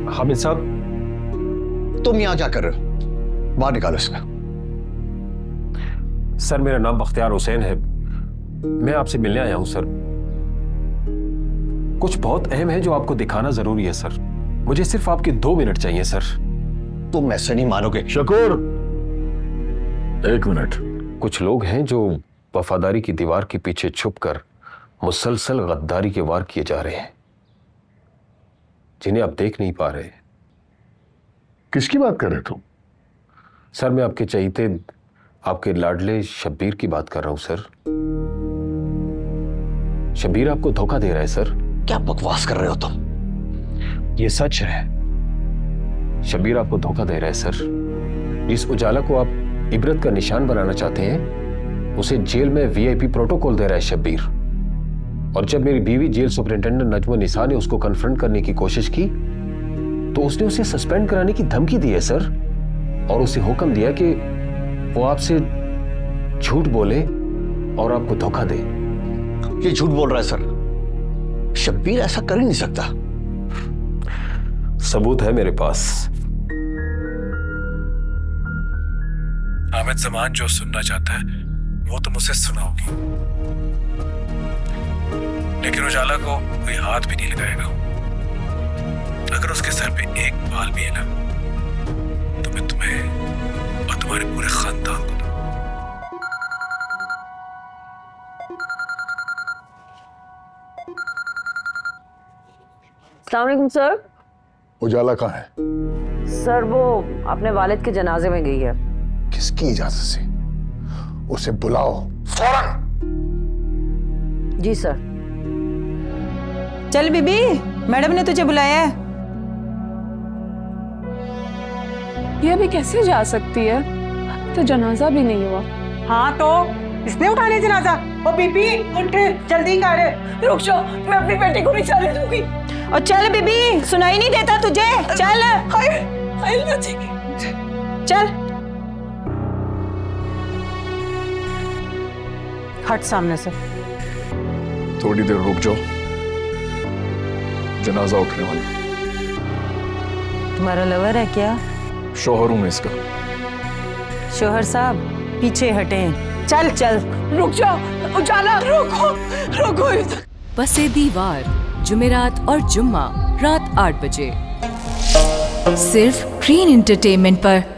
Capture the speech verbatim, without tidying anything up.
हामिद साहब, तुम यहां क्या कर रहे हो? बाहर निकालो इसका। सर मेरा नाम बख्तियार हुसैन है, मैं आपसे मिलने आया हूं सर। कुछ बहुत अहम है जो आपको दिखाना जरूरी है सर। मुझे सिर्फ आपके दो मिनट चाहिए सर। तुम ऐसे नहीं मानोगे। शकूर, एक मिनट। कुछ लोग हैं जो वफादारी की दीवार के पीछे छुपकर मुसलसल गद्दारी के वार किए जा रहे हैं, जिन्हें आप देख नहीं पा रहे। किसकी बात कर रहे तुम? सर मैं आपके चहीते, आपके लाडले शब्बीर की बात कर रहा हूं सर। शब्बीर आपको धोखा दे रहा है सर। क्या बकवास कर रहे हो तुम? ये सच है, शब्बीर आपको धोखा दे रहा है सर। जिस उजाला को आप इबरत का निशान बनाना चाहते हैं, उसे जेल में वीआईपी प्रोटोकॉल दे रहा है शब्बीर। और जब मेरी बीवी जेल सुपरिंटेंडेंट नजमा निसा ने उसको कन्फ्रंट करने की कोशिश की, तो उसने उसे सस्पेंड कराने की धमकी दी है सर, और उसे हुक्म दिया कि वो आपसे झूठ बोले और आपको धोखा दे। ये झूठ बोल रहा है सर। शब्बीर ऐसा कर ही नहीं सकता। सबूत है मेरे पास। हामिद जमान जो सुनना चाहता है वो तुम उसे सुनाओगी, लेकिन उजाला को कोई हाथ भी नहीं लगाएगा। अगर उसके सर पे एक बाल भी है ना, तो मैं तुम्हें और तुम्हारे पूरे खानदान को। अस्सलाम वालेकुम सर। उजाला कहाँ है? सर वो अपने वालिद के जनाजे में गई है। किसकी इजाजत से? उसे बुलाओ फौरन। जी सर। चल बीबी, मैडम ने तुझे बुलाया है। ये अभी कैसे जा सकती है? तो जनाजा भी नहीं हुआ। हाँ तो इसने उठाने जनाजा। ओ बीबी उठ, जल्दी कर। रुक जाओ, मैं अपनी बेटी को नहीं जाने दूंगी। और चल बीबी, सुनाई नहीं देता तुझे? चल। हाय हाय अल्लाह जी। चल हट सामने से। थोड़ी देर रुक जाओ, जनाजा उठने वाला। तुम्हारा लवर है क्या? शोहर हूं मैं इसका। शोहर साहब पीछे हटे। चल चल। रुक जाओ उजाला, रुको रुको। बसे दीवार जुमेरात और जुम्मा रात आठ बजे सिर्फ ग्रीन एंटरटेनमेंट पर।